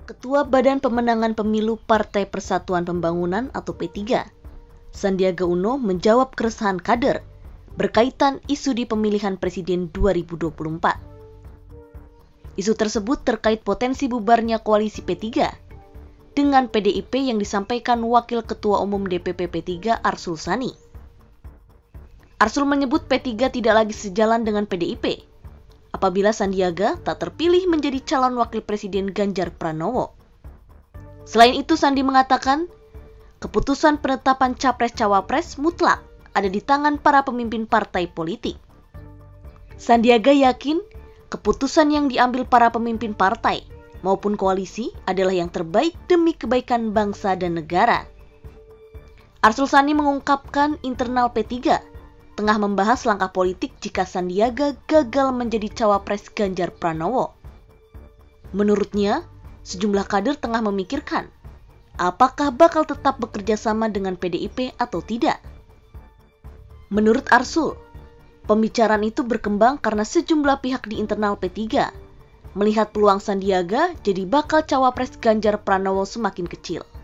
Ketua Badan Pemenangan Pemilu Partai Persatuan Pembangunan atau P3, Sandiaga Uno menjawab keresahan kader berkaitan isu di pemilihan presiden 2024. Isu tersebut terkait potensi bubarnya koalisi P3 dengan PDIP yang disampaikan Wakil Ketua Umum DPP P3 Arsul Sani. Arsul menyebut P3 tidak lagi sejalan dengan PDIP apabila Sandiaga tak terpilih menjadi calon wakil presiden Ganjar Pranowo. Selain itu, Sandi mengatakan, keputusan penetapan capres-cawapres mutlak ada di tangan para pemimpin partai politik. Sandiaga yakin keputusan yang diambil para pemimpin partai maupun koalisi adalah yang terbaik demi kebaikan bangsa dan negara. Arsul Sani mengungkapkan internal P3 tengah membahas langkah politik jika Sandiaga gagal menjadi cawapres Ganjar Pranowo. Menurutnya, sejumlah kader tengah memikirkan apakah bakal tetap bekerja sama dengan PDIP atau tidak. Menurut Arsul, pembicaraan itu berkembang karena sejumlah pihak di internal P3 melihat peluang Sandiaga jadi bakal cawapres Ganjar Pranowo semakin kecil.